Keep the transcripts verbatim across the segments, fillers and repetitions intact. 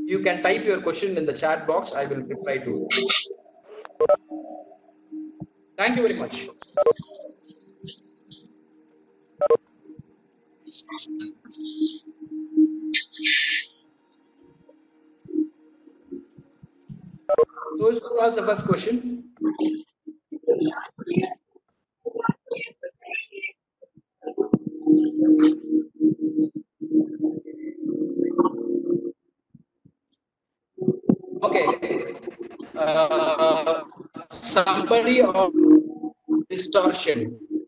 you can type your question in the chat box. I will reply to it. Thank you very much. So, who asked the first question? Okay. Uh, somebody of distortion.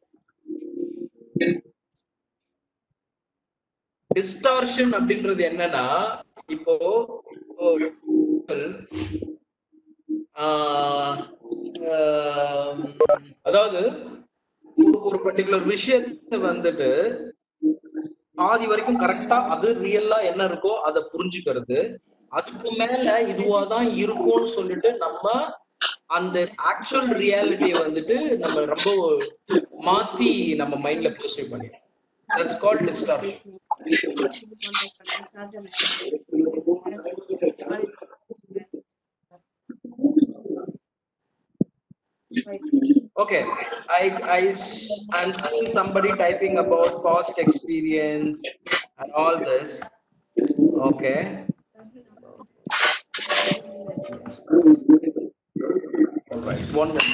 Distortion அப்படின்றது என்னன்னா, இப்போ அதாவது ஒரு particular விஷயத்தை வந்துட்டு பாதி வரைக்கும் கரெக்டா அது ரியலா என்ன இருக்கோ அதை புரிஞ்சுக்கிறது, அதுக்கு மேல இதுவாதான் இருக்கும்னு சொல்லிட்டு நம்ம அந்த ஆக்சுவல் ரியாலிட்டியை வந்துட்டு நம்ம ரொம்ப மாத்தி நம்ம மைண்ட்ல பெர்சீவ் பண்ணிடுறோம். That's called distortion. Okay, I I I'm seeing somebody typing about past experience and all this. Okay. All right. One minute.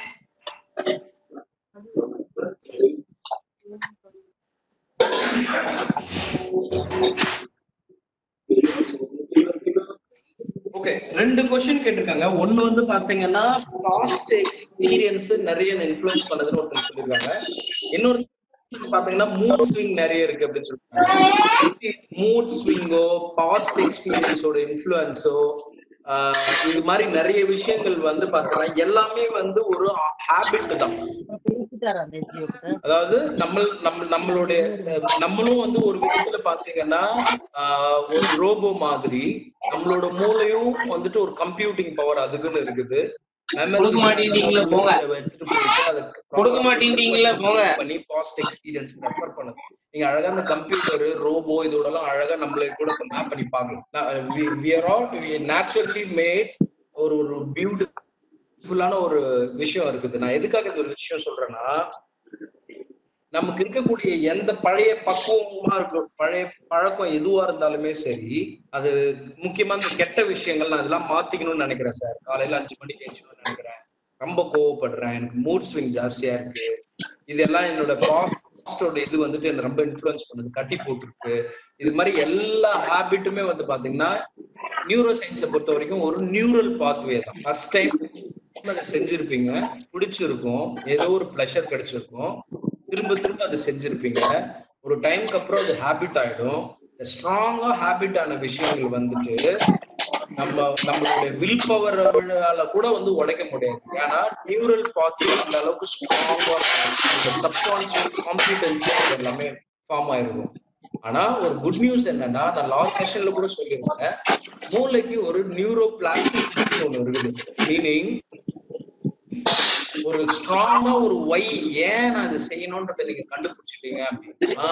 Okay, ரெண்டு क्वेश्चन கேட்டிருக்காங்க. ஒன்னு வந்து பாத்தீங்கன்னா பாஸ்ட் எக்ஸ்பீரியன்ஸ் நிறைய இன்ஃப்ளூயன்ஸ் பண்ணதுன்னு ஒருத்தர் சொல்லிருக்காங்க. இன்னொரு பாத்தீங்கன்னா மூட் ஸ்விங் நிறைய இருக்கு அப்படின்னு சொல்லிருக்காங்க. மூட் ஸ்விங்கோ பாஸ்ட் எக்ஸ்பீரியன்ஸோட இன்ஃப்ளூயன்ஸோ இது மாதிரி நிறைய விஷயங்கள் வந்து பாத்தீங்கன்னா எல்லாமே வந்து ஒரு ஹேபிட் தான். அதாவது நம்ம நம்ம நம்மளுடைய நம்மளும் வந்து ஒரு விதத்துல பாத்தீங்கன்னா ஒரு ரோபோ மாதிரி நம்மளோட மூளையும் வந்துட்டு ஒரு கம்ப்யூட்டிங் பவர் அதுக்குன்னு இருக்குது. கொடுக்க மாட்டீங்களா போங்க, எடுத்துட்டு போயிட்டு அதுக்கு கொடுக்க மாட்டீங்களா போங்க பண்ணி பாஸ்ட் எக்ஸ்பீரியன்ஸ் ரெஃபர் பண்ணுது. நீங்க அழகா அந்த கம்ப்யூட்டர் ரோபோ இதோட எல்லாம் அழகா நம்மளே கூட மேப் பண்ணி பார்க்கலாம். we are all naturally made ஒரு ஒரு பியூட்டிஃபுல்லான ஒரு விஷயம் இருக்குது. நான் எதுக்காக இந்த ஒரு விஷயம் சொல்றேன்னா, நமக்கு இருக்கக்கூடிய எந்த பழைய பக்குவமா இருக்கும் பழைய பழக்கம் எதுவா இருந்தாலுமே சரி, அது முக்கியமா இந்த கெட்ட விஷயங்கள் நான் இதெல்லாம் மாத்திக்கணும்னு நினைக்கிறேன் சார். காலையில அஞ்சு மணிக்கு எழுச்சணும்னு நினைக்கிறேன், ரொம்ப கோவப்படுறேன், எனக்கு மூட் ஸ்விங் ஜாஸ்தியா இருக்கு, இதெல்லாம் என்னோட பாஸ்டோட இது வந்துட்டு என்ன ரொம்ப இன்ஃப்ளூயன்ஸ் பண்ணுது, கட்டி போட்டுருக்கு. இது மாதிரி எல்லா ஹேபிட்டுமே வந்து பாத்தீங்கன்னா நியூரோ சயின்ஸை பொறுத்த வரைக்கும் ஒரு நியூரல் பாத்வே தான். ஃபர்ஸ்ட் டைம் அதை செஞ்சிருப்பீங்க, பிடிச்சிருக்கும், ஏதோ ஒரு பிளஷர் கிடைச்சிருக்கும், திரும்ப திரும்ப அதை செஞ்சிருப்பீங்க. ஒரு டைமுக்கு அப்புறம் அது ஹேபிட் ஆயிடும். ஸ்ட்ராங்கா ஹேபிட் ஆன விஷயங்கள் வந்துட்டு நம்ம நம்மளுடைய வில் பவரால கூட வந்து உடைக்க முடியாது. ஏன்னா நியூரல் பாத்வே அந்த அளவுக்கு ஸ்ட்ராங்கா இருக்கும், சப்கான்சியஸ் காம்பிடன்சி எல்லாமே ஃபார்ம் ஆயிருக்கும். ஆனா ஒரு குட் நியூஸ் என்னன்னா, நான் லாஸ்ட் செஷன்ல கூட சொல்லியிருந்தேன், மூளைக்கு ஒரு நியூரோ பிளாஸ்டிசிட்டி ஒண்ணு இருக்குது. மீனிங் ஒரு ஸ்ட்ராங்கா ஒரு ஒய் ஏன் நான் இதை செய்யணும்ன்றதை நீங்க கண்டுபிடிச்சிட்டீங்க அப்படின்னா,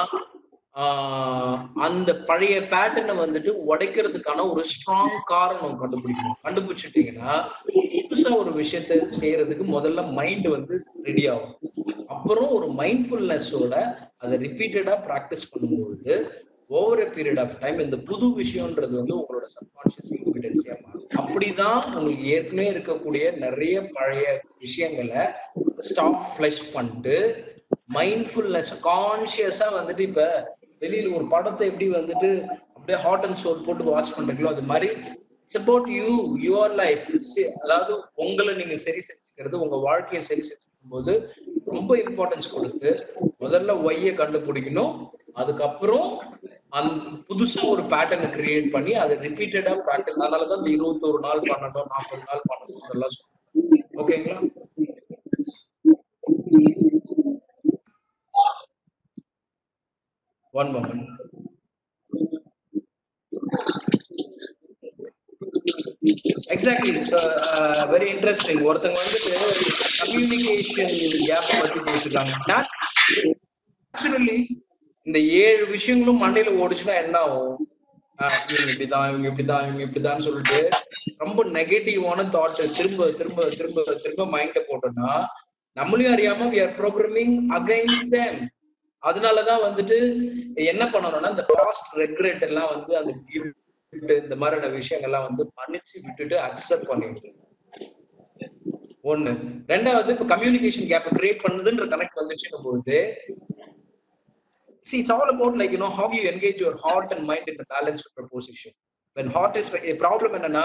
அந்த பழைய பேட்டர்னை வந்துட்டு உடைக்கிறதுக்கான ஒரு ஸ்ட்ராங் காரணம் கண்டுபிடிக்கணும். கண்டுபிடிச்சிட்டீங்கன்னா புதுசா ஒரு விஷயத்த செய்யறதுக்கு முதல்ல மைண்ட் வந்து ரெடி ஆகும். அப்புறம் ஒரு மைண்ட்ஃபுல்னஸோட அதை ரிப்பீட்டடா ப்ராக்டிஸ் பண்ணும்போது over a period of time இந்த புது விஷயம்ன்றது வந்து உங்களோட சப்கான்ஷியஸ் இன்ஃபிடென்சியா மாறும். அப்படிதான் உங்களுக்கு ஏற்கனவே இருக்கக்கூடிய நிறைய பழைய விஷயங்களை ஸ்டாப் ஃபிளஷ் பண்ணிட்டு மைண்ட்ஃபுல்னஸ் கான்சியஸா வந்துட்டு, இப்ப வெளியில ஒரு படத்தை எப்படி வந்துட்டு அப்படியே ஹாட் அண்ட் சோல் போட்டு வாட்ச் பண்றீங்களோ அது மாதிரி it's about you your life. அதாவது உங்களை நீங்க சரி செஞ்சுக்கிறது, உங்க வாழ்க்கையை சரி செஞ்சுக்கும் போது ரொம்ப இம்பார்ட்டன்ஸ் கொடுத்து முதல்ல ஒய்யை கண்டுபிடிக்கணும். அதுக்கப்புறம் அந்த புதுசா ஒரு பேட்டர்னை கிரியேட் பண்ணி அதை ரிப்பீட்டடா ப்ராக்டிஸ். அதனாலதான் இந்த இருபத்தொரு நாள் பண்ணணும், நாற்பது நாள் பண்ணணும் அதெல்லாம் சொல்றேன். ஓகேங்களா? One moment. Exactly, very interesting. ஒருத்தங்க வந்துட்டு கம்யூனிகேஷன் கேப் பத்தி பேசிருக்காங்க. நேச்சுரலி இந்த ஏழு விஷயங்களும் மண்டையில ஓடிச்சுன்னா என்ன ஆகும்? இவங்க இப்படிதான் இவங்க இப்படிதான் இவங்க இப்படிதான் சொல்லிட்டு ரொம்ப நெகட்டிவான தாட் திரும்ப திரும்ப திரும்ப திரும்ப மைண்ட போட்டோம்னா நம்மளையும் அறியாம we are programming against them. அதனாலதான் வந்துட்டு என்ன பண்ணணும்னா இந்த பாஸ்ட் ரெக்ரெட் எல்லாம் வந்து அந்த கில்ட் இந்த மாதிரியான விஷயங்கள்லாம் வந்து மன்னிச்சு விட்டுட்டு அக்செப்ட் பண்ணிடுது. ஒண்ணு. ரெண்டாவது இப்ப கம்யூனிகேஷன் கேப் கிரியேட் பண்ணுதுன்ற கனெக்ட் வந்துச்சுன்னும் போது see it's all about like you know how you engage your heart and mind in the balanced proposition. When heart is a problem என்னன்னா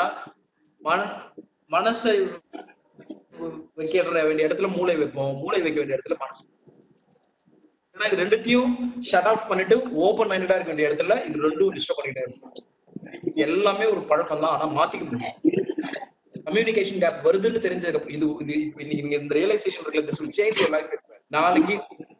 மனசை வைக்க வேண்டிய இடத்துல மூளை வைப்போம், மூளை வைக்க வேண்டிய இடத்துல மனசு. ஏன்னா இது ரெண்டுத்தையும் ஷட் ஆஃப் பண்ணிட்டு ஓப்பன் மைண்டடா இருக்க வேண்டிய இடத்துல இது ரெண்டும் டிஸ்டர்ப் பண்ணிட்டே இருக்கும். எல்லாமே ஒரு பழக்கம் தான், ஆனா மாத்திக்க முடியும். கம்யூனிகேஷன் கேப் வருதுன்னு தெரிஞ்சதுக்கு அப்புறம் இது இன்னைக்கு இந்த ரியலைசேஷன் இருக்குல்ல, this will change your life itself. நாளைக்கு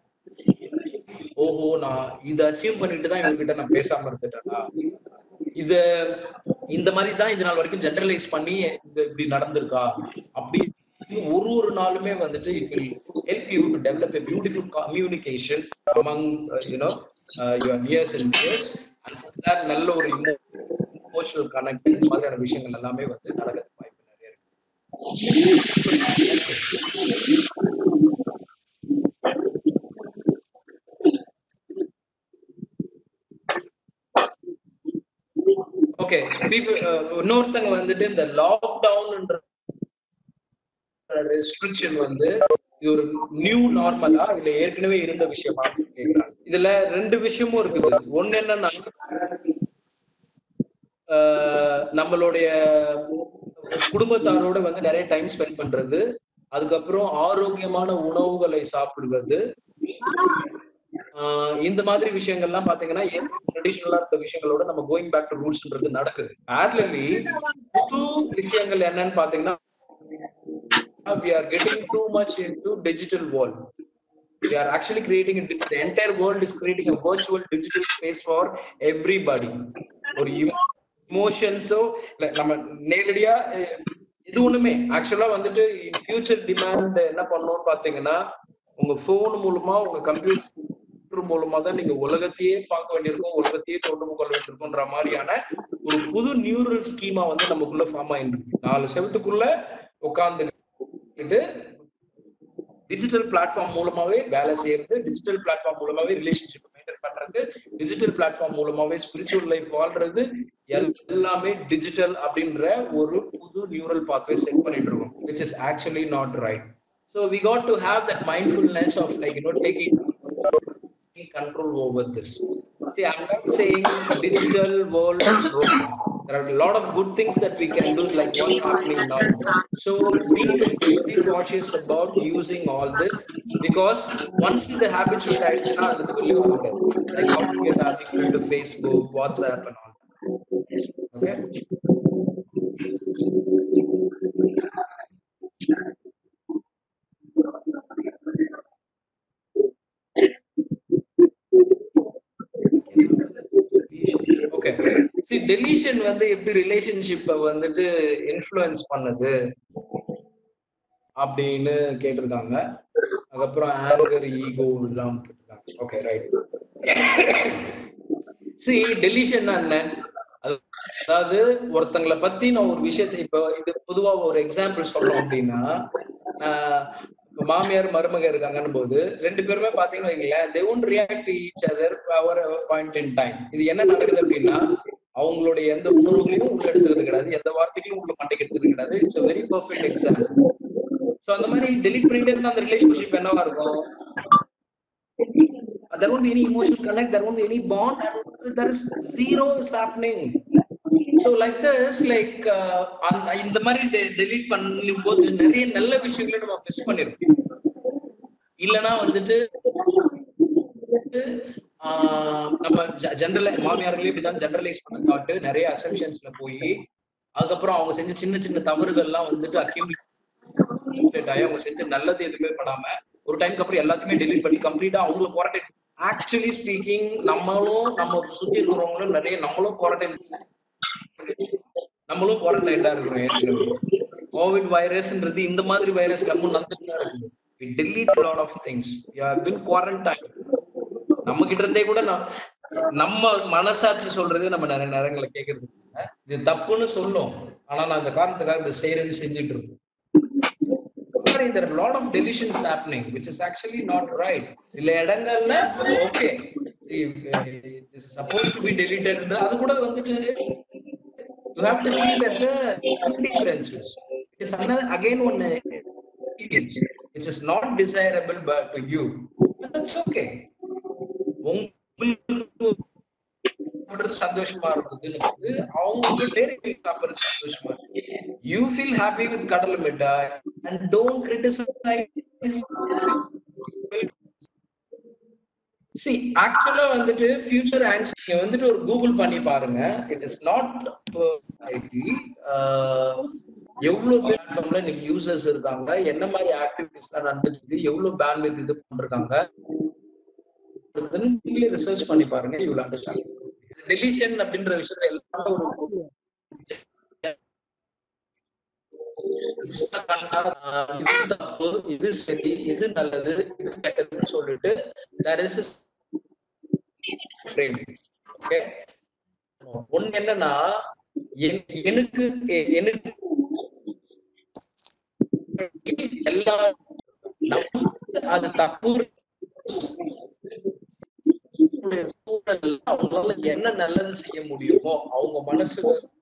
ஓஹோ நான் இதை அசியூம் பண்ணிட்டு தான் இவங்ககிட்ட நான் பேசாம இருந்துட்டேன்னா, இத இந்த மாதிரி தான் இது நாள் வரைக்கும் ஜெனரலைஸ் பண்ணி இது இப்படி நடந்திருக்கா அப்படி ஒரு ஒரு நாளுமே வந்துட்டு it will help you to develop a beautiful communication among uh, you know uh, your nears and dears, and for that நல்ல ஒரு emotional connect இந்த மாதிரியான விஷயங்கள் எல்லாமே வந்து நடக்கிறதுக்கு வாய்ப்பு நிறைய இருக்கு. ஓகே, இன்னொருத்தங்க வந்துட்டு இந்த லாக்டவுன்ன்ற ரெஸ்ட்ரிக்ஷன் வந்து இது ஒரு நியூ நார்மலா இதுல ஏற்கனவே இருந்த விஷயமா கேக்குறாங்க. இதுல ரெண்டு விஷயமும் இருக்குது. ஒண்ணு என்னன்னா நம்மளுடைய குடும்பத்தாரோட வந்து நிறைய டைம் ஸ்பெண்ட் பண்றது, அதுக்கப்புறம் ஆரோக்கியமான உணவுகளை சாப்பிடுவது, இந்த மாதிரி விஷயங்கள்லாம் பாத்தீங்கன்னா ட்ரெடிஷனலா இருந்த விஷயங்களோட நம்ம கோயிங் பேக் டு ரூட்ஸ்ன்றது நடக்குது. பேரலி புது விஷயங்கள் என்னன்னு பாத்தீங்கன்னா we are getting too much into digital world. We are actually creating a, the entire world is creating a virtual digital space for everybody. ஒரு இமோஷன்ஸோ நம்ம நேரடியா இது ஒண்ணுமே ஆக்சுவலா வந்துட்டு ஃபியூச்சர் டிமாண்ட் என்ன பண்ணணும்னு பாத்தீங்கன்னா உங்க போன் மூலமா உங்க கம்ப்யூட்டர் மூலமா தான் நீங்க உலகத்தையே பார்க்க வேண்டியிருக்கும், உலகத்தையே தொடர்பு கொள்ள வேண்டியிருக்கும்ன்ற மாதிரியான ஒரு புது நியூரல் ஸ்கீமா வந்து நமக்குள்ள ஃபார்ம் ஆயிருக்கு. நாலு செவத்துக்குள்ள உட்கார்ந்து டிஜிட்டல் பிளாட்ஃபார்ம் மூலமாவே வேலை செய்யறது, டிஜிட்டல் பிளாட்ஃபார்ம் மூலமாவே ரிலேஷன்ஷிப் மெயின்டைன் பண்றது, டிஜிட்டல் பிளாட்ஃபார்ம் மூலமாவே ஸ்பிரிச்சுவல் லைஃப் வாழ்றது, எல்லாமே டிஜிட்டல் அப்படின்ற ஒரு புது நியூரல் பாத்வே செட் பண்ணிட்டு இருக்கோம், which is actually not right. So we got to have that mindfulness of like you know taking control over this. See, I'm not saying digital world is wrong. There are a lot of good things that we can do, like what's happening now. So be very cautious about using all this, because once the habit should catch on, like how to get addicted to Facebook, WhatsApp, and all that. Okay. Okay, see deletion வந்து எப்படி ரிலேஷன்ஷிப்பை வந்துட்டு influence பண்ணுது அப்படின்னு கேட்டிருக்காங்க. அதுக்கப்புறம் anchor, ego இதெல்லாம் கேட்டிருக்காங்க. Okay, right. see deletion என்ன, அதாவது ஒருத்தங்களை பத்தி நான் ஒரு விஷயத்தை இப்போ இது பொதுவா ஒரு எக்ஸாம்பிள் சொல்றோம் அப்படின்னா, மாமியார் மருமக இருக்காங்கன்னு போது ரெண்டு பேருமே பாத்தீங்கன்னா வைங்களேன், they won't react to each other over a point in time. இது என்ன நடக்குது அப்படின்னா அவங்களுடைய எந்த உணர்வுகளையும் உள்ள எடுத்துக்கிறது கிடையாது, எந்த வார்த்தைகளையும் உள்ள மண்டைக்கு எடுத்துக்கிறது கிடையாது. It's a very perfect example. So அந்த மாதிரி டெலிட் பண்ணிட்டே இருந்தா அந்த ரிலேஷன்ஷிப் என்னவா இருக்கும்? there won't be any emotional connect, there won't be any bond, and there is zero is happening. So like this, like இந்த மாதிரி டெலீட் பண்ணும்போது நிறைய நல்ல விஷயங்களை நம்ம மிஸ் பண்ணிருக்கோம். இல்லைன்னா வந்துட்டு நம்ம ஜெனரல் மாமியார்களே இப்படிதான் ஜெனரலைஸ் பண்ண காட்டு நிறைய அசம்ஷன்ஸ்ல போய் அதுக்கப்புறம் அவங்க செஞ்ச சின்ன சின்ன தவறுகள்லாம் வந்துட்டு அக்யூமுலேட் ஆகி அவங்க செஞ்ச நல்லது எதுவுமே படாம ஒரு டைம்க்கு அப்புறம் எல்லாத்தையுமே டெலீட் பண்ணி கம்ப்ளீட்டா அவங்களுக்கு குவாரண்டைன். ஆக்சுவலி ஸ்பீக்கிங் நம்மளும் நம்ம சுத்தி இருக்கிறவங்களும் நிறைய நம்மளும் குவாரண்டைன் நம்மளும் குவாரண்டைன்டா இருக்கிறோம். கோவிட் வைரஸ்ன்றது இந்த மாதிரி வைரஸ் நம்ம நடந்துட்டு இருக்குது. We delete a lot of things. You have been quarantined. நம்ம கிட்ட இருந்தே கூட நான் நம்ம மனசாட்சி சொல்றது நம்ம நிறைய நேரங்களை கேட்கறது இது தப்புன்னு சொல்லும். ஆனா நான் இந்த காரணத்துக்காக இதை செய்யறேன்னு செஞ்சுட்டு இருக்கோம். There are a lot of deletions happening, which is actually not right. சில இடங்கள்ல okay, this is supposed to be deleted. அது கூட வந்துட்டு you have to see it as a differences. It is another again one experience which is not desirable but to you, but that's okay. உங்களுக்கு சந்தோஷமா இருக்குது, அவங்களுக்கு daily சாப்பிடுறது சந்தோஷமா இருக்கு. You feel happy with கடலை மிட்டாய் and don't criticize. See, actually வந்துட்டு future anxiety நீங்க வந்துட்டு ஒரு கூகுள் பண்ணி பாருங்க. It is not எவ்வளவு பிளாட்ஃபார்ம்ல இன்னைக்கு யூசர்ஸ் இருக்காங்க, என்ன மாதிரி ஆக்டிவிட்டிஸ் எல்லாம் நடந்துருக்கு, எவ்வளவு பேண்ட்வித் இது பண்றாங்க, நீங்களே ரிசர்ச் பண்ணி பாருங்க. you will understand. டெலிஷன் அப்படின்ற விஷயத்தை எல்லாமே ஒரு இது சரி, இது நல்லது, இது கெட்டதுன்னு சொல்லிட்டு there is a frame. Okay, ஒண்ணு என்னன்னா எனக்கு எனக்கு எல்லா அது தப்பு அவங்களால என்ன நல்லது செய்ய முடியுமோ அவங்க மனசு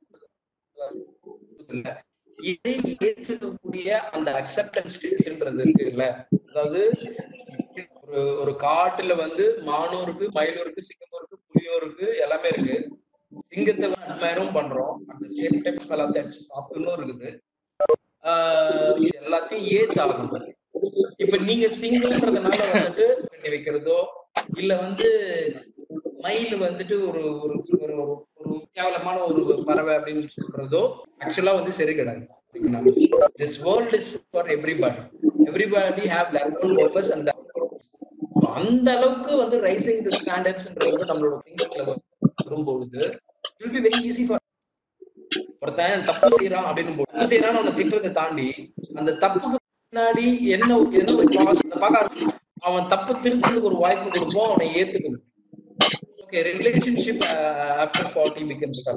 இதை ஏற்றுக்கக்கூடிய அந்த அக்செப்டன்ஸ் ஸ்டேஜ்ன்றது இருக்குல்ல. அதாவது ஒரு ஒரு காட்டுல வந்து மானும் இருக்கு, மயிலும் இருக்கு, சிங்கமும் இருக்கு, புலியும் இருக்கு, எல்லாமே இருக்கு. சிங்கத்தை அட்மையரும் பண்றோம், அந்த சேம் டைம் எல்லாத்தையும் சாப்பிடணும் இருக்குது. ஆஹ் இது எல்லாத்தையும் ஏத்தாகணும். இப்ப நீங்க சிங்கம்ன்றதுனால வந்துட்டு பண்ணி வைக்கிறதோ இல்ல வந்து மயில் வந்துட்டு ஒரு ஒரு ஒரு கேவலமான ஒரு பறவை அப்படின்னு சொல்றதோ ஆக்சுவலா வந்து சரி கிடையாது. This world is for everybody. Everybody have their own purpose and அந்த அளவுக்கு வந்து ரைசிங் தி ஸ்டாண்டர்ட்ஸ்ன்றது நம்மளோட திங்கிங்ல வரும்பொழுது it will be very easy for ஒருத்தன் தப்பு செய்யறான் அப்படின்னு தப்பு செய்யறான்னு அவனை திட்டுறதை தாண்டி அந்த தப்புக்கு பின்னாடி என்ன என்ன ஒரு பார்க்க அவன் தப்பு திருத்ததுக்கு ஒரு வாய்ப்பு கொடுப்போம், அவனை ஏத்துக்கணும். Okay, relationship after forty becomes tough.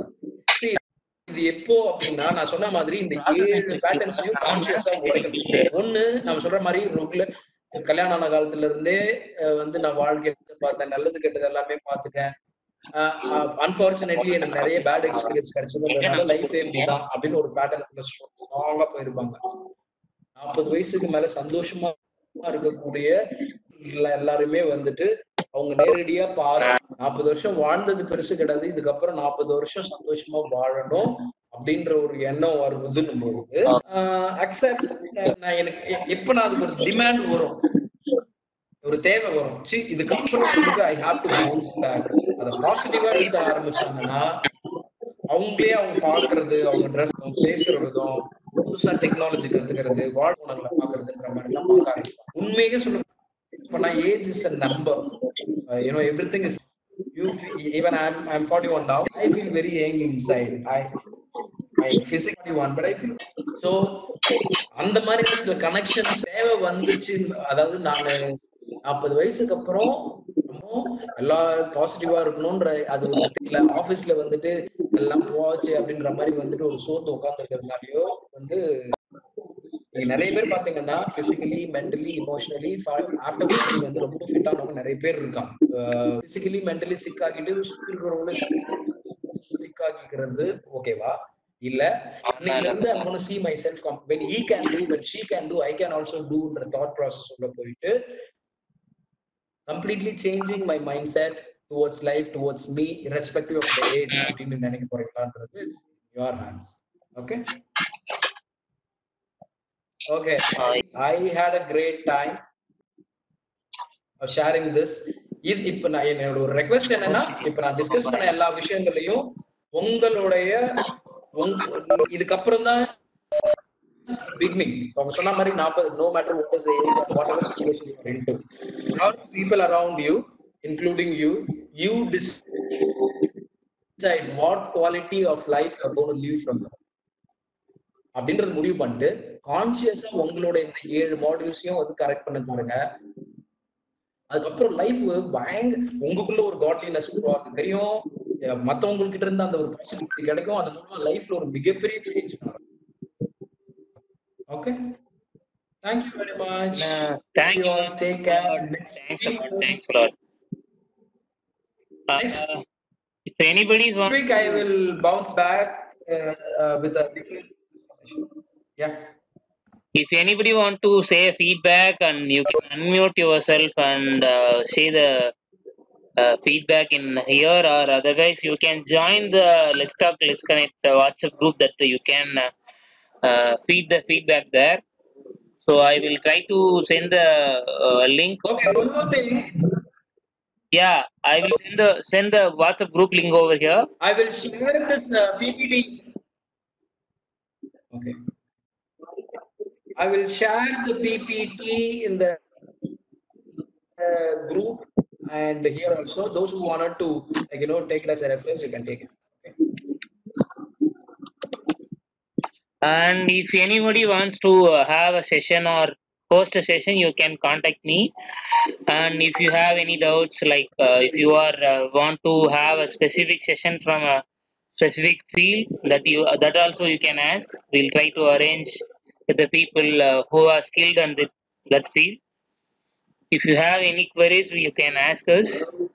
இது எப்போ அப்படின்னா நான் சொன்ன மாதிரி இந்த ஏழு பேட்டர்ன்ஸையும் கான்ஷியஸா உடைக்கணும். ஒண்ணு நம்ம சொல்ற மாதிரி ரெகுலர் கல்யாணம் ஆன காலத்துல இருந்தே வந்து நான் வாழ்க்கையை பார்த்தேன், நல்லது கெட்டது எல்லாமே பார்த்துட்டேன். அன்பார்ச்சுனேட்லி எனக்கு நிறைய பேட் எக்ஸ்பீரியன்ஸ் கிடைச்சதுனால லைஃப் எப்படிதான் அப்படின்னு ஒரு பேட்டர்ன் ஸ்ட்ராங்கா போயிருப்பாங்க. நாற்பது வயசுக்கு மேல சந்தோஷமா இருக்கக்கூடிய எல்லாருமே வந்துட்டு அவங்க நேரடியா பாரு நாற்பது வருஷம் வாழ்ந்தது பெருசு கிடையாது, இதுக்கப்புறம் நாற்பது வருஷம் சந்தோஷமா வாழணும் அப்படின்ற ஒரு எண்ணம் வருவதுன்னு போது அக்செப்ட் நான் எனக்கு எப்ப நான் அதுக்கு ஒரு டிமாண்ட் வரும், ஒரு தேவை வரும், சி இதுக்கப்புறம் I have to bounce back. அதை பாசிட்டிவா எடுக்க ஆரம்பிச்சாங்கன்னா அவங்களே அவங்க பாக்குறது, அவங்க ட்ரெஸ், அவங்க பேசுற விதம், புதுசா டெக்னாலஜி கத்துக்கிறது, வாழ்வுணர்களை பாக்குறதுன்ற மாதிரி எல்லாம் பார்க்க ஆரம்பிப்பாங்க. உண்மையே சொல்ல போனா age is a number. uh, you know everything is you even i'm i'm forty-one now. I feel very young inside. i i physically forty-one but I feel so அந்த மாதிரி சில கனெக்ஷன்ஸ் தேவை வந்துச்சு. அதாவது நான் நாற்பது வயசுக்கு அப்புறம் எல்லா பாசிட்டிவா இருக்கணும்ன்ற அது இல்ல, ஆபீஸ்ல வந்துட்டு எல்லாம் போச்சு அப்படின்ற மாதிரி வந்துட்டு ஒரு சோர்ந்து உட்கார்ந்து இருக்கிறதுனாலயோ வந்து நீங்க நிறைய பேர் பாத்தீங்கன்னா physically mentally emotionally after fifty வந்து ரொம்ப ஃபிட் ஆனவங்க நிறைய பேர் இருக்காங்க. பிசிக்கலி மென்டலி சிக் ஆகிட்டு சுத்தி இருக்கிறவங்கள சிக் ஆகிக்கிறது ஓகேவா இல்ல அன்னையில இருந்து I'm going to see myself when he can do, when she can do, I can also do ன்ற thought process உள்ள போயிட்டு completely changing my mindset towards life, towards me, irrespective of the age அப்படின்னு நினைக்க போறீங்களான்றது it's your hands. Okay. Okay, I had a great time of sharing this. இது இப்ப நான் என்னோட ஒரு ரெக்வெஸ்ட் என்னன்னா, இப்ப நான் டிஸ்கஸ் பண்ண எல்லா விஷயங்களையும் உங்களுடைய இதுக்கப்புறம் தான் பிகினிங். அவங்க சொன்ன மாதிரி நாற்பது no matter what is the age or whatever situation you are into, or people around you including you, you decide what quality of life you are going to live from them அப்படின்றது முடிவு பண்ணிட்டு கான்சியஸா உங்களோட இந்த ஏழு மாடியூல்ஸையும் வந்து correct பண்ண பாருங்க. அதுக்கப்புறம் லைஃப் பயங்க உங்களுக்குள்ள ஒரு காட்லினஸ் உருவாகும் தெரியும். மத்தவங்க கிட்ட இருந்து அந்த ஒரு பாசிட்டிவிட்டி கிடைக்கும். அது மூலமா லைஃப்ல ஒரு மிகப்பெரிய சேஞ்ச் நடக்கும். Okay, thank you very much. Uh, See thank you you. all. Take Thanks a care. lot. Next Thanks a week, lot. Thanks a lot. next Uh, if anybody's want week I will bounce back uh, uh, with a different session. Yeah. if anybody want to say feedback, and you can unmute yourself and uh, say the uh, feedback in here, or otherwise you can join the Let's Talk Let's Connect uh, WhatsApp group that you can uh, uh, feed the feedback there. So I will try to send the uh, link. Okay, one more thing. Yeah, I will send the send the WhatsApp group link over here. I will share this uh, P P T. Okay. I will share the P P T in the uh, group and here also. Those who wanted to, like, you know, take it as a reference, you can take it. Okay. And if anybody wants to uh, have a session or host a session, you can contact me. And if you have any doubts, like uh, if you are uh, want to have a specific session from a specific field, that you uh, that also you can ask. We'll try to arrange with the people uh, who are skilled in the, that field. If you have any queries, you can ask us,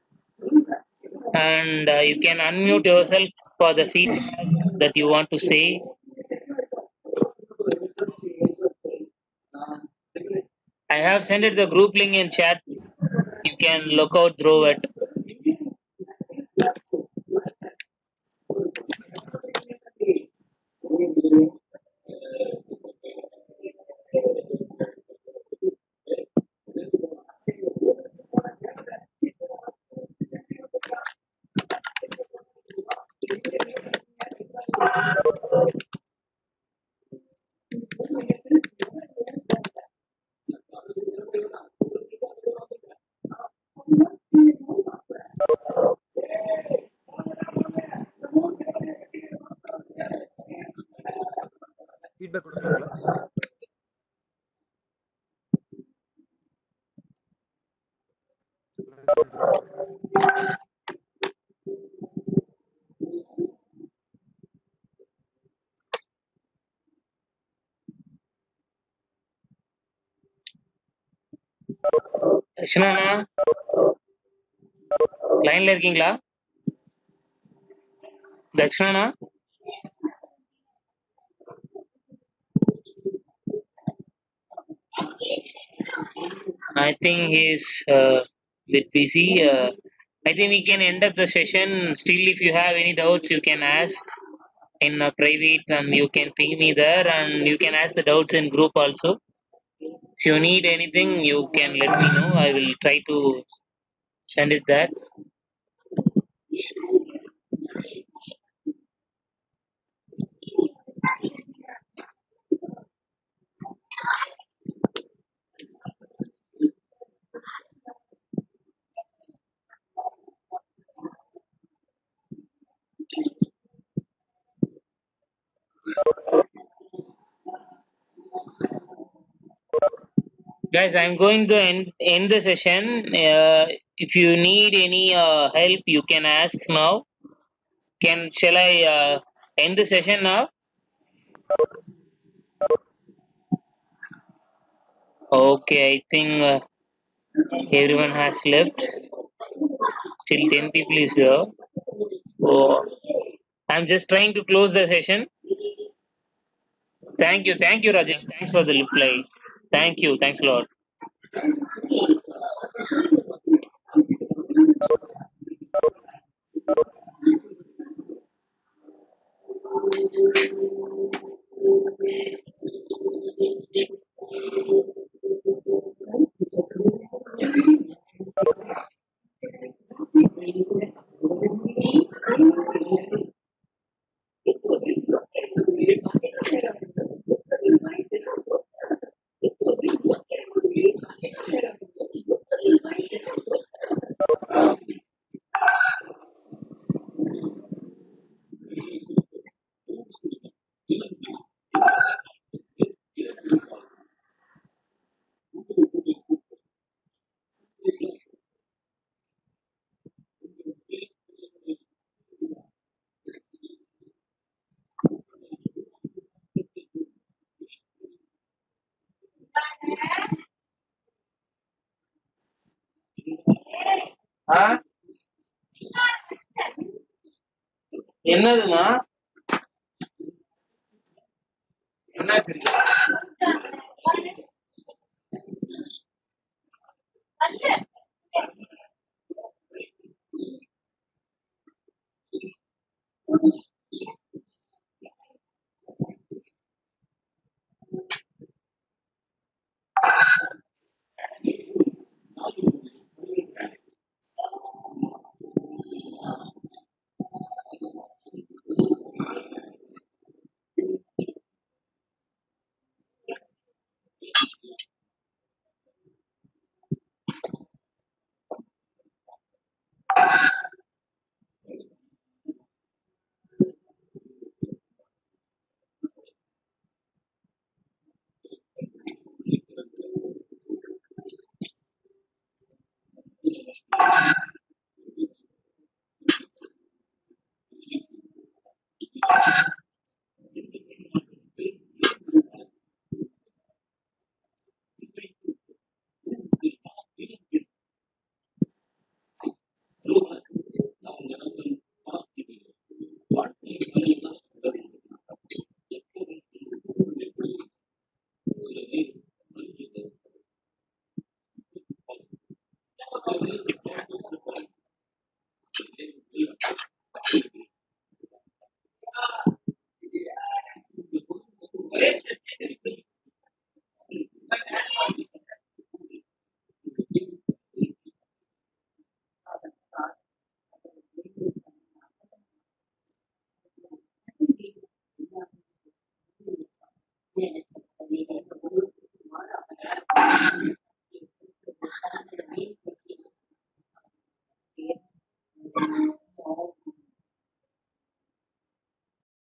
and uh, you can unmute yourself for the feedback that you want to say. I have sent it the group link in chat. You can look out through it. Feedback கொடுக்கலாங்களா? தக்ஷணா லைன்ல இருக்கீங்களா? Dakshana I think he's uh, bit busy. Uh, I think we can end up the session. Still, if you have any doubts, you can ask in a private, and you can ping me there, and you can ask the doubts in group also. If you need anything, you can let me know. I will try to send it there. Guys, I'm going to end, end the session. Uh, if you need any uh, help, you can ask now. Can shall I uh, end the session now? Okay, I think uh, everyone has left. Still ten people is here. So I'm just trying to close the session. Thank you, thank you, Rajesh. Thanks for the reply. Thank you, thanks a lot. என்னதுமா என்னாச்சு